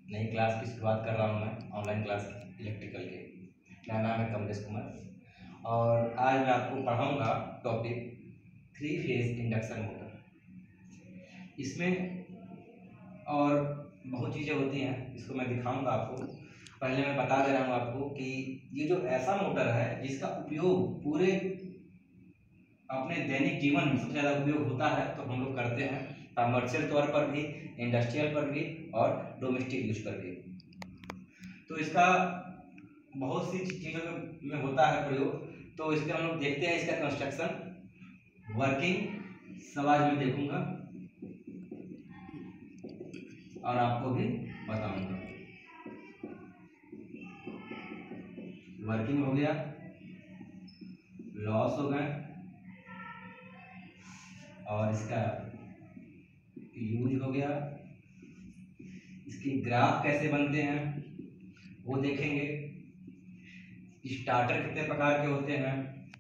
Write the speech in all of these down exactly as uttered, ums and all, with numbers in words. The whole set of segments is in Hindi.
नई क्लास की शुरुआत कर रहा हूँ मैं, ऑनलाइन क्लास की इलेक्ट्रिकल के। मेरा नाम है कमलेश कुमार और आज मैं आपको पढ़ाऊँगा topic three phase induction motor. इसमें और बहुत चीज़ें होती हैं, इसको मैं दिखाऊंगा आपको। पहले मैं बता दे रहा हूँ आपको कि ये जो ऐसा मोटर है जिसका उपयोग पूरे अपने दैनिक जीवन में सबसे ज़्यादा उपयोग होता है, तो हम लोग करते हैं कमर्शियल तौर पर भी, इंडस्ट्रियल पर भी और डोमेस्टिक यूज पर भी। तो इसका बहुत सी चीज़ों में होता है प्रयोग। तो इसके हम लोग देखते हैं इसका कंस्ट्रक्शन, वर्किंग सब आज मैं देखूंगा और आपको भी बताऊंगा। वर्किंग हो गया, लॉस हो गए और इसका यूज हो गया। इसकी ग्राफ कैसे बनते हैं वो देखेंगे। स्टार्टर कितने प्रकार के होते हैं,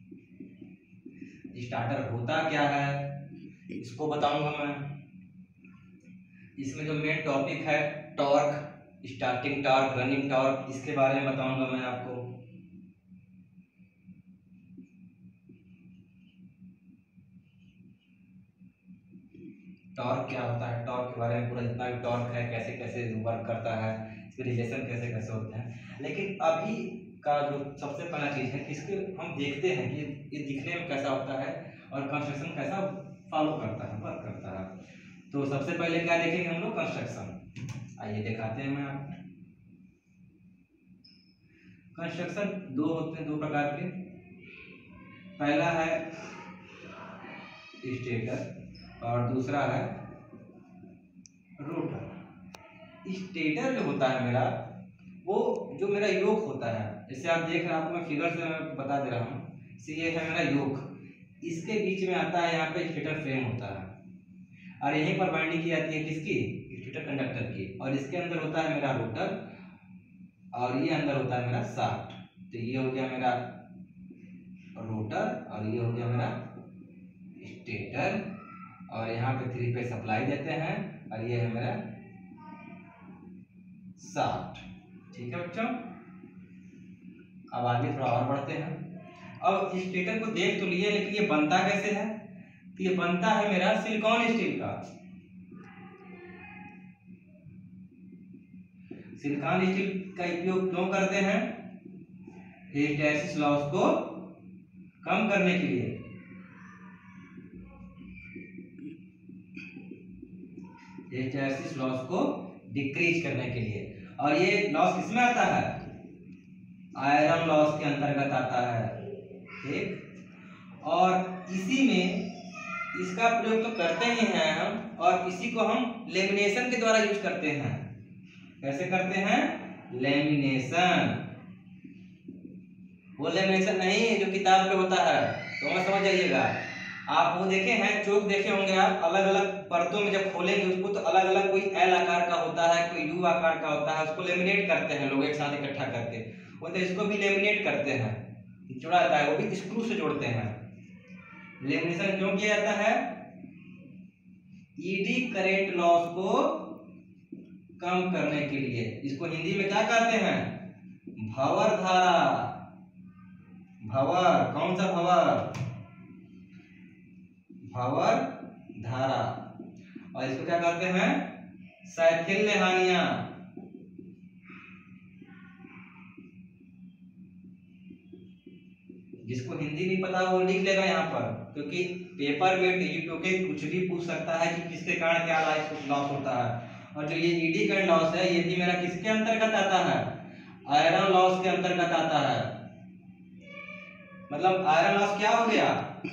स्टार्टर होता क्या है इसको बताऊंगा मैं। इसमें जो मेन टॉपिक है torque, starting torque, running torque, इसके बारे में बताऊंगा मैं आपको। टॉर्क क्या होता है, टॉर्क के बारे में पूरा जितना भी टॉर्क है, कैसे कैसे वर्क करता है, इसके रिलेशन कैसे कैसे होते हैं। लेकिन अभी का जो सबसे पहला चीज़ है कि इसके हम देखते हैं कि ये दिखने में कैसा होता है और कंस्ट्रक्शन कैसा फॉलो करता है, वर्क करता है। तो सबसे पहले क्या देखेंगे हम लोग, कंस्ट्रक्शन। आइए दिखाते हैं मैं आपको। कंस्ट्रक्शन दो होते हैं, दो प्रकार के। पहला है स्टेटर और दूसरा है रोटर। स्टेटर जो होता है मेरा, वो जो मेरा योक होता है, जैसे आप देख रहे हैं, आपको मैं फिगर से मैं बता दे रहा हूँ। ये है मेरा योक, इसके बीच में आता है यहाँ पे स्टेटर फ्रेम होता है और यहीं पर बाइंडिंग की जाती है किसकी, स्टेटर कंडक्टर की। और इसके अंदर होता है मेरा रोटर और ये अंदर होता है मेरा शाफ्ट। तो ये हो गया मेरा रोटर और ये हो गया मेरा स्टेटर और यहाँ पे थ्री फेज सप्लाई देते हैं और ये है मेरा शाफ्ट। ठीक है बच्चों, अब आगे थोड़ा और बढ़ते हैं। अब स्टेटर को देख तो लिए, लेकिन ये बनता कैसे है, तो ये बनता है मेरा सिलिकॉन स्टील का। सिलिकॉन स्टील का उपयोग क्यों करते हैं, हिस्टैरिसीस लॉस को कम करने के लिए। हिस्टैरिसीस लॉस को डिक्रीज करने के लिए। और ये लॉस किसमें आता है, आयरन लॉस के अंतर्गत आता है। ठीक, और इसी में इसका प्रयोग तो करते ही हैं हम, और इसी को हम लेमिनेशन के द्वारा यूज करते हैं। कैसे करते हैं, लेमिनेशन। वो लेमिनेशन नहीं जो किताब पे होता है, तो मैं समझ जाइएगा। आप वो देखे हैं, चोक देखे होंगे आप, अलग अलग परतों में जब खोलेंगे उसको तो अलग अलग, कोई एल आकार का होता है, कोई यू आकार का होता है, उसको लेमिनेट करते हैं लोग एक साथ इकट्ठा करके। वो तो इसको भी लेमिनेट करते हैं, जोड़ा जाता है, वो भी स्क्रू से जोड़ते हैं। लेमिनेशन क्यों किया जाता है, ईडी करंट लॉस को कम करने के लिए। इसको हिंदी में क्या कहते हैं, भंवर धारा। भंवर, कौन सा भंवर, भंवर धारा। और इसको क्या कहते हैं, शैथिल्य हानियां। जिसको हिंदी नहीं पता वो लिख लेगा यहाँ पर, क्योंकि पेपर में टीजीटी के कुछ भी पूछ सकता है कि किसके कारण क्या लॉस होता है। और जो ये ईडी करंट लॉस है, ये भी मेरा किसके अंतर्गत आता है, आयरन लॉस के अंतर्गत आता है। मतलब आयरन लॉस क्या हो गया,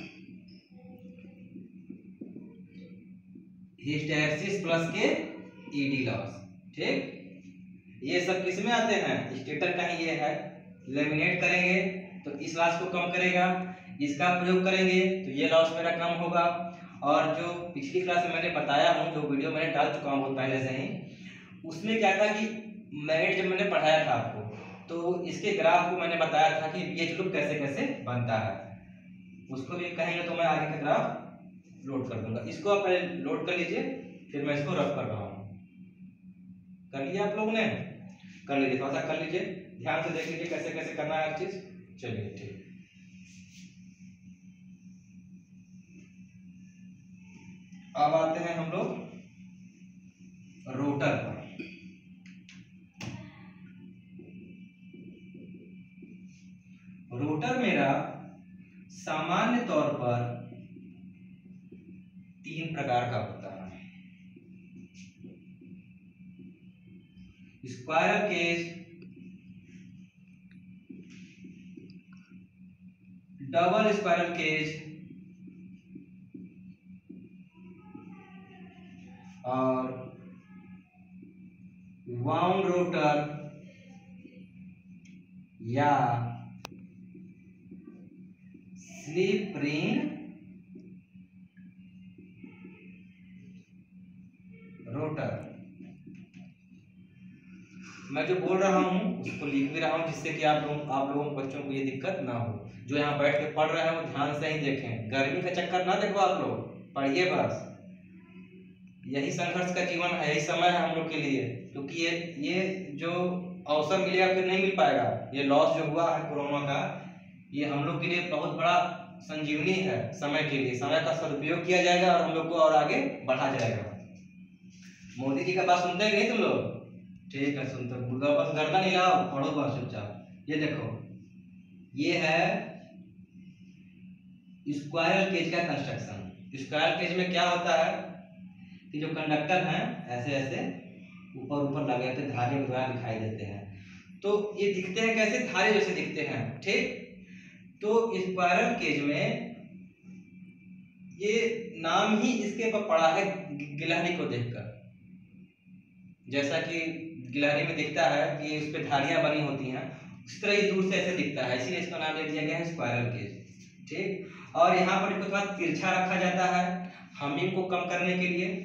हिस्टैरिसीस प्लस के ईडी लॉस। ठीक, ये सब किस में आते हैं, स्टेटर का ही ये है। लेमिनेट करेंगे तो इस लॉस को कम करेगा, इसका प्रयोग करेंगे तो ये लॉस मेरा कम होगा। और जो पिछली क्लास में मैंने बताया हूँ, जो वीडियो मैंने डाल चुका हूँ बहुत पहले से ही, उसमें क्या था कि मैग्नेट जब मैंने पढ़ाया था आपको, तो इसके ग्राफ को मैंने बताया था कि बीएच लूप कैसे कैसे बनता है। उसको भी कहेंगे तो मैं आगे का ग्राफ लोड कर दूंगा। इसको आप पहले लोड कर लीजिए, फिर मैं इसको रफ कर रहा हूँ। कर लिया आप लोगों ने? कर लीजिए, थोड़ा सा कर लीजिए, ध्यान से देख लीजिए कैसे कैसे करना है हर चीज। चलिए ठीक। अब आते हैं हम लोग रोटर पर। रोटर मेरा सामान्य तौर पर तीन प्रकार का होता है। Squirrel cage, double squirrel cage और वाउंड रोटर या स्लिप रिंग रोटर। मैं जो बोल रहा हूँ उसको लिख भी रहा हूँ जिससे कि आप लोग आप लोगों बच्चों को ये दिक्कत ना हो। जो यहाँ बैठ के पढ़ रहे हैं वो ध्यान से ही देखें, गर्मी का चक्कर ना देखो, आप लोग पढ़िए बस। यही संघर्ष का जीवन है, यही समय है हम लोग के लिए, क्योंकि ये ये जो अवसर मिलेगा फिर नहीं मिल पाएगा। ये लॉस जो हुआ है कोरोना का, ये हम लोग के लिए बहुत बड़ा संजीवनी है समय के लिए। समय का सदुपयोग किया जाएगा और हम लोग को और आगे बढ़ा जाएगा। मोदी जी का बात सुनते हैं नहीं तुम लोग? ठीक है, सुनते बुढ़ा बस गर्दन हिलाओ, पढ़ो बस चुपचाप। ये देखो, ये है स्क्वायरल केज का कंस्ट्रक्शन। स्क्वायरल केज में क्या होता है कि जो कंडक्टर हैं ऐसे ऐसे ऊपर ऊपर लगे होते, धागे वगैरह दिखाई देते हैं। तो ये दिखते हैं कैसे? धारे जैसे दिखते हैं, ठीक। तो स्क्वायरल केज में ये नाम ही इसके पर पड़ा है गिलहरी को देखकर। जैसा कि गिलहरी में दिखता है कि उस पर धारियां बनी होती हैं, उस तरह ये दूर से ऐसे दिखता है, इसीलिए इसका नाम दे दिया गया है स्क्वायरल केज, ठीक। और यहाँ पर इसके बाद तिरछा रखा जाता है हमिंग को कम करने के लिए।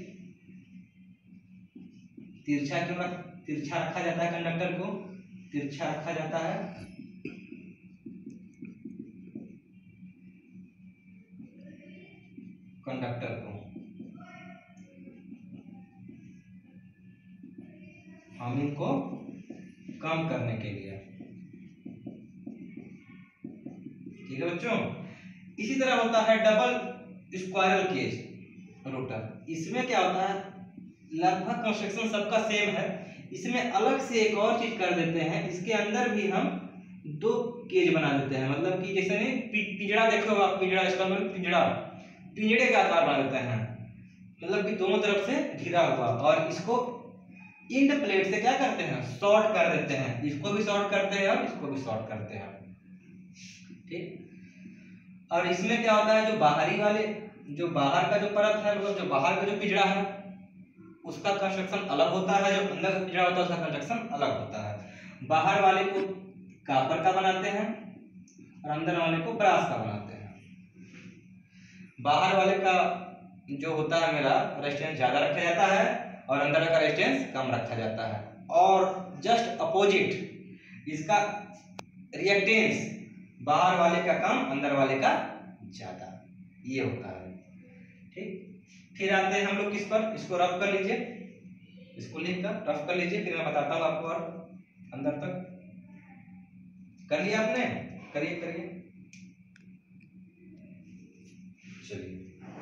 तिरछा क्यों रख तिरछा रखा जाता है? कंडक्टर को तिरछा रखा जाता है कंडक्टर को हमिंग को कम करने के लिए, ठीक है बच्चों। इसी तरह होता है डबल स्क्वायरल केज रोटर। इसमें क्या होता है, लगभग कंस्ट्रक्शन सबका सेम है, इसमें अलग से एक और चीज कर देते हैं। इसके अंदर भी हम दो केज बना देते हैं, मतलब कि जैसे नहीं पिंजड़ा देखो आप, पिंजड़ा, इसका मतलब पिंजड़ा, पिंजड़े का आकार बना देते हैं, मतलब कि दोनों तरफ से घिरा हुआ। और इसको इंड प्लेट से क्या करते हैं, शॉर्ट कर देते हैं। इसको भी शॉर्ट करते हैं और इसको भी शॉर्ट करते हैं, ठीक। और इसमें क्या होता है, जो बाहरी वाले जो बाहर का जो परत है, मतलब जो बाहर का जो पिंजड़ा है उसका कंस्ट्रक्शन अलग होता है, जो अंदर का पिंजड़ा होता है उसका कंस्ट्रक्शन अलग होता है। बाहर वाले को कापर का बनाते हैं और अंदर वाले को ब्रास का बनाते हैं। बाहर वाले का जो होता है मेरा रेजिस्टेंस ज्यादा रखा जाता है और अंदर का रेजिस्टेंस कम रखा जाता है। और जस्ट अपोजिट इसका रिएक्टेंस बाहर वाले का कम, अंदर वाले का ज्यादा, ये होता है, ठीक। फिर आते हैं हम लोग किस पर, इसको रफ कर लीजिए, इसको लिख कर रफ कर लीजिए, फिर मैं बताता हूँ आपको। और अंदर तक कर लिया आपने? करिए करिए, चलिए।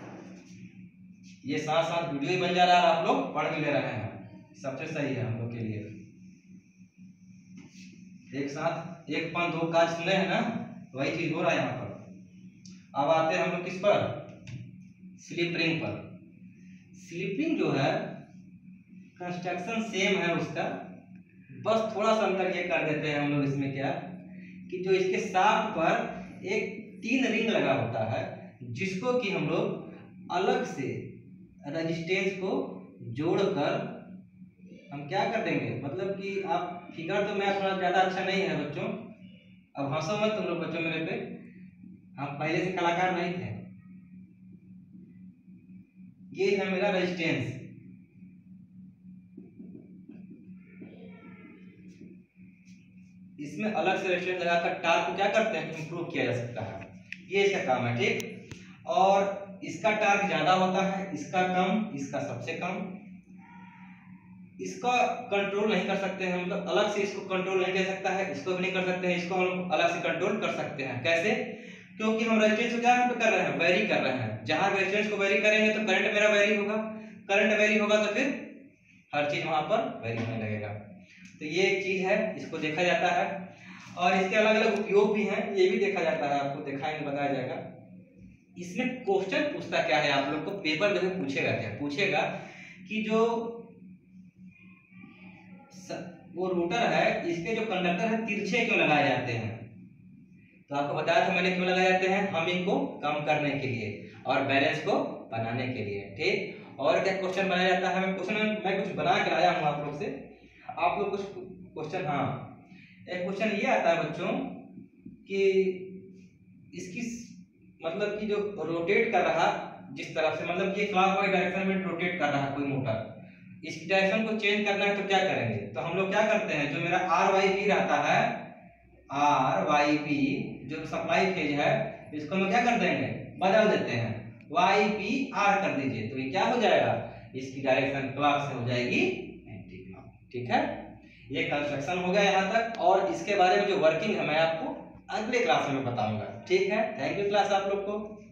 ये साथ साथ वीडियो ही बन जा रहा है, आप लोग पढ़ भी ले रहे हैं, सबसे सही है हम लोग के लिए। एक साथ एक पान दो काज सुने हैं ना, वही चीज हो रहा है यहाँ पर। अब आते हैं हम लोग किस पर, स्लिप रिंग पर। स्लिप रिंग जो है कंस्ट्रक्शन सेम है उसका, बस थोड़ा सा अंतर ये कर देते हैं हम लोग इसमें, क्या कि जो इसके शाफ्ट पर एक तीन रिंग लगा होता है, जिसको कि हम लोग अलग से रेजिस्टेंस को जोड़कर हम क्या कर देंगे, मतलब कि आप फिगर तो मैं थोड़ा ज्यादा अच्छा नहीं है बच्चों, अब हंसो मत तुम लोग बच्चों मेरे पे, हम पहले से कलाकार नहीं थे। ये है मेरा रेजिस्टेंस, इसमें अलग से रेजिस्टेंस लगाकर टार्क को क्या करते हैं, इंप्रूव किया जा सकता है, ये इसका काम है, ठीक। और इसका टार्क ज्यादा होता है, इसका कम, इसका सबसे कम। इसका कंट्रोल नहीं कर सकते हैं, मतलब अलग से इसको कंट्रोल नहीं कर सकता है, इसको भी नहीं कर सकते हैं, इसको हम लोग अलग से कंट्रोल कर सकते हैं। कैसे? क्योंकि हम रेजिस्टेंस को क्या कर रहे हैं, वेरी कर रहे हैं। जहां रेजिस्टेंस को वेरी करेंगे तो करंट मेरा वेरी होगा, करंट वेरी होगा तो फिर हर चीज वहां पर वेरी होने लगेगा। तो ये एक चीज है, इसको देखा जाता है। और इसके अलग अलग उपयोग भी हैं, ये भी देखा जाता है, आपको दिखाएंगे, बताया जाएगा। इसमें क्वेश्चन पूछता क्या है, आप लोग को पेपर में पूछेगा क्या, पूछेगा कि जो वो रोटर है इसके जो कंडक्टर है तिरछे क्यों लगाए जाते हैं। तो आपको बताया था मैंने क्यों लगाए जाते हैं, हम इनको कम करने के लिए और बैलेंस को बनाने के लिए। ठीक, और क्या क्वेश्चन बनाया जाता है, मैं क्वेश्चन मैं कुछ बना कर आया हूँ आप लोग से, आप लोग कुछ क्वेश्चन, हाँ एक क्वेश्चन ये आता है बच्चों कि इसकी मतलब कि जो रोटेट कर रहा जिस तरफ से, मतलब ये क्लॉकवाइज डायरेक्शन में रोटेट कर रहा है कोई मोटर, इस डायरेक्शन को चेंज करना है तो क्या करेंगे। तो हम लोग क्या करते हैं, जो मेरा आर वाई बी रहता है, आर वाई बी जो सप्लाई फेज है, इसको हम क्या कर देंगे, बदल देते हैं, वाई बी आर कर दीजिए, तो ये क्या हो जाएगा, इसकी डायरेक्शन क्लॉक से हो जाएगी एंटी क्लॉक। ठीक है, ये कंस्ट्रक्शन हो गया यहाँ तक, और इसके बारे में जो वर्किंग है मैं आपको अगले क्लास में बताऊंगा। ठीक है, थैंक यू क्लास आप लोग को।